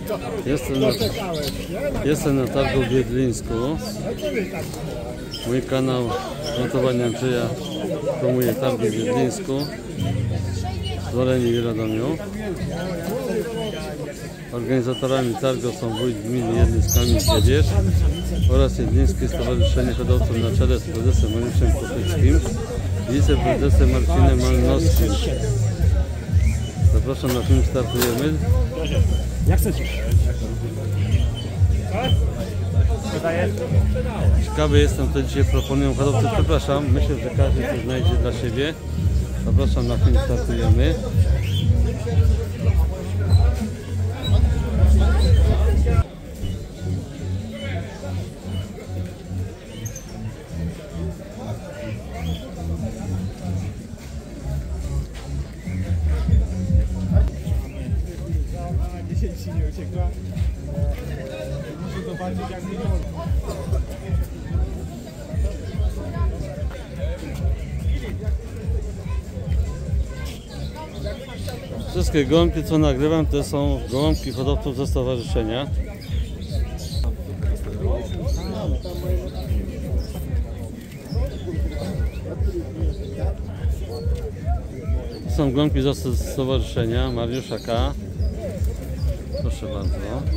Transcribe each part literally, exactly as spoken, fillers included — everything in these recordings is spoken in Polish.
Jestem na, jestem na targu w Wiedlińsku. Mój kanał Notowania Andrzeja promuje targi w Wiedlińsku, w Woleni i Radomiu. Organizatorami targu są wójt gminy Jedlińsk-Kamień oraz Wiedlińskie Stowarzyszenie Hodowców na czele z prezesem Mariuszem Kopyckim i wiceprezesem Marcinem Malnowskim. Zapraszam, na film startujemy. Jak chcecie? Ciekawy jestem, co dzisiaj proponują hodowcy. Przepraszam, myślę, że każdy coś znajdzie dla siebie. Zapraszam, na film startujemy. dziesięć ci nie uciekła. Muszę zobaczyć, jak wygląda. Wszystkie gołąbki, co nagrywam, to są gołąbki hodowców ze stowarzyszenia. To są gołąbki ze stowarzyszenia Mariusza K. Proszę bardzo.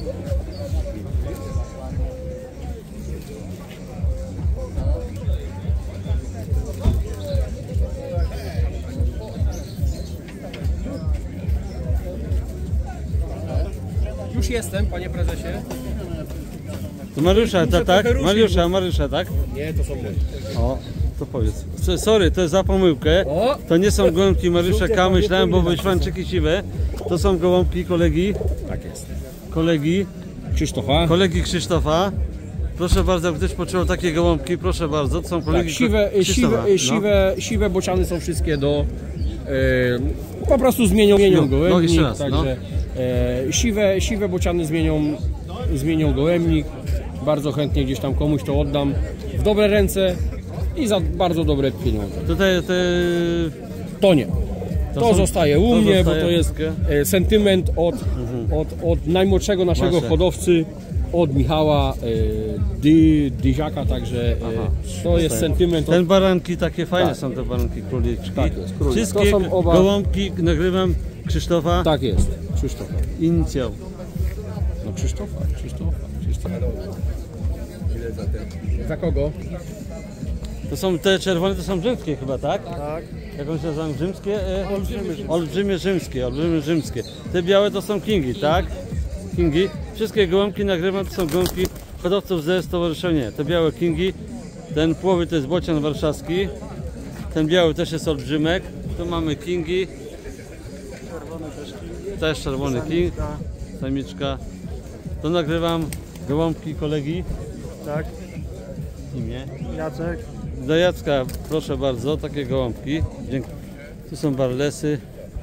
Już jestem, panie prezesie. To Mariusza, ta, tak? Mariusza, Mariusza, tak? Nie, to są moje. O, to powiedz. Sorry, to jest za pomyłkę. O! To nie są gołąbki Mariusza K. Myślałem, bo wyświanczyki siwe. To są gołąbki kolegi. Tak jest. Kolegi. Krzysztofa. Kolegi Krzysztofa. Proszę bardzo, jak ktoś potrzebował takie gołąbki, proszę bardzo. To są kolegi Tak, siwe, siwe, no. siwe, siwe bociany są wszystkie do... E, po prostu zmienią, zmienią No, gołębnik. no jeszcze raz, także e, siwe, siwe bociany zmienią, zmienią gołębnik. Bardzo chętnie gdzieś tam komuś to oddam w dobre ręce i za bardzo dobre pieniądze. Tutaj te... To nie. To, to są, zostaje u to mnie, zostaje bo to jest e, sentyment od, mhm. od, od najmłodszego naszego Wasze. hodowcy, od Michała e, Dy, Dyziaka, także e, to jest sentyment. Ten od... baranki, takie fajne tak. są te baranki króliczki. Tak jest, królik. Wszystkie to są oba... gołąbki nagrywam Krzysztofa. Tak jest, Krzysztofa. Inicjał. No Krzysztofa, Krzysztofa, Krzysztofa. Ile za ten? Za kogo? To są te czerwone, to są rzymskie chyba, tak? Tak. Jak one się nazywają? Rzymskie? E, olbrzymie rzymskie. Olbrzymie rzymskie, olbrzymie rzymskie. Te białe to są kingi, tak? Kingi. Wszystkie gołąbki nagrywam, to są gołąbki hodowców ze stowarzyszenia. Te białe kingi, ten płowy to jest bocian warszawski, ten biały też jest olbrzymek. Tu mamy kingi. Czerwony też king. Też czerwony king. Samiczka. To nagrywam gołąbki kolegi. Tak. Imię? Jacek. Do Jacka, proszę bardzo, takie gołąbki. Dziękuję. Tu są barlesy,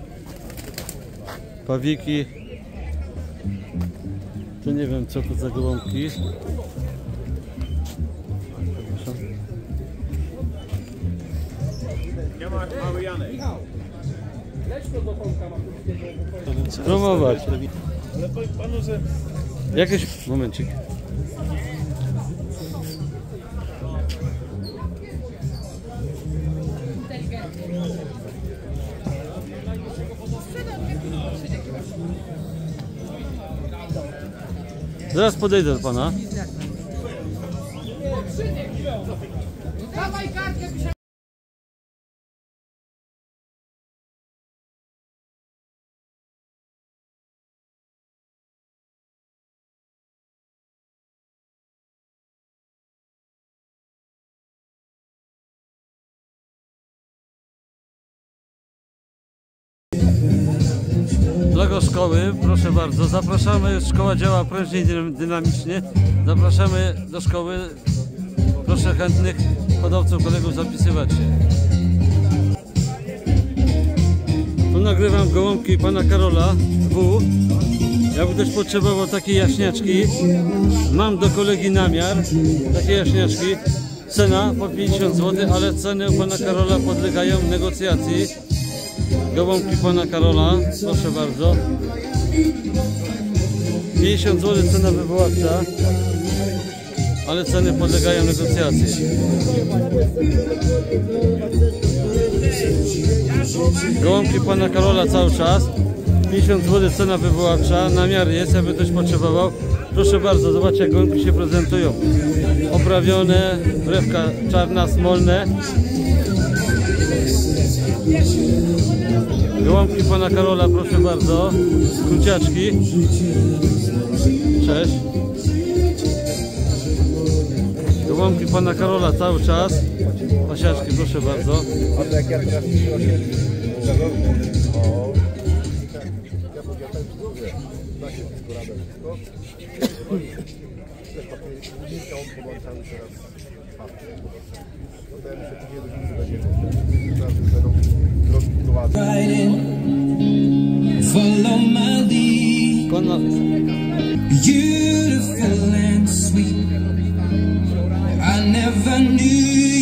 pawiki. Tu nie wiem, co to za gołąbki. Promować. Ale panu, że... Jakiś momencik. Zaraz podejdę do pana. Logo szkoły, proszę bardzo, zapraszamy, szkoła działa prężnie i dynamicznie, zapraszamy do szkoły, proszę chętnych hodowców, kolegów zapisywać się. Tu nagrywam gołąbki pana Karola W. Jakby ktoś potrzebował takiej jaśniaczki, mam do kolegi namiar, takie jaśniaczki, cena po pięćdziesiąt złotych, ale ceny u pana Karola podlegają negocjacji. Gołąbki pana Karola, proszę bardzo. pięćdziesiąt złotych cena wywoławcza, ale ceny podlegają negocjacji. Gołąbki pana Karola cały czas. pięćdziesiąt złotych cena wywoławcza, namiar jest, jakby ktoś potrzebował. Proszę bardzo, zobaczcie jak gołąbki się prezentują. Oprawione, brewka czarna, smolne. Gołąbki pana Karola, proszę bardzo. Kruciaczki. Cześć. Gołąbki pana Karola cały czas. Pasiaczki, proszę bardzo. Follow my lead. Kona. Beautiful and sweet. I never knew